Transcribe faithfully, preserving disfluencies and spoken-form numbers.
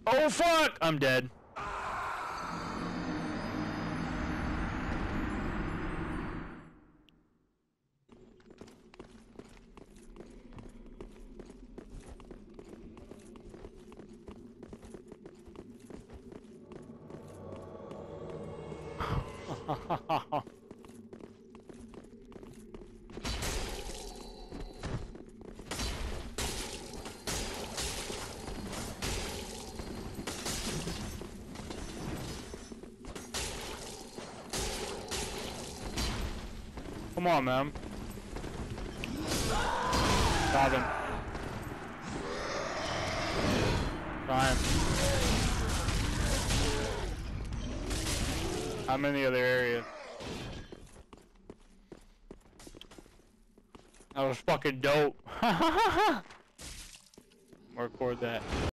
Oh fuck! I'm dead. Come on, man. Got him. Trying. I'm in the other area. That was fucking dope. Record that.